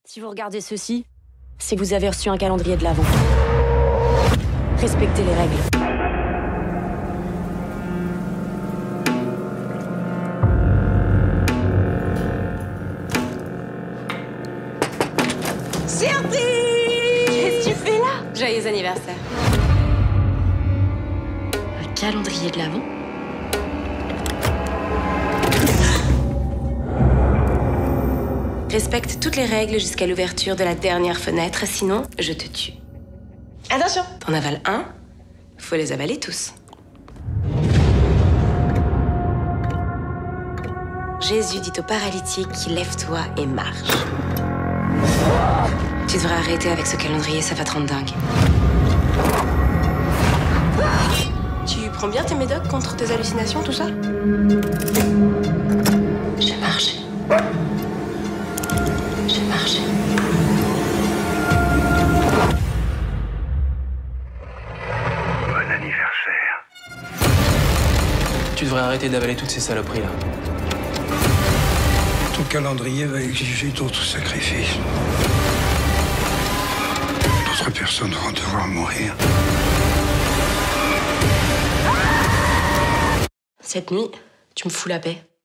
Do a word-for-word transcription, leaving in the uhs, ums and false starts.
Si vous regardez ceci, c'est que vous avez reçu un calendrier de l'Avent. Respectez les règles. Surprise! Qu'est-ce que tu fais là? Joyeux anniversaire. Un calendrier de l'Avent? Respecte toutes les règles jusqu'à l'ouverture de la dernière fenêtre, sinon je te tue. Attention, t'en avales un, faut les avaler tous. Jésus dit au paralytique, lève-toi et marche. Tu devrais arrêter avec ce calendrier, ça va te rendre dingue. Tu prends bien tes médocs contre tes hallucinations, tout ça? J'ai marché. J'ai marché. Bon anniversaire. Tu devrais arrêter d'avaler toutes ces saloperies là. Ton calendrier va exiger d'autres sacrifices. D'autres personnes vont devoir mourir. Cette nuit, tu me fous la paix.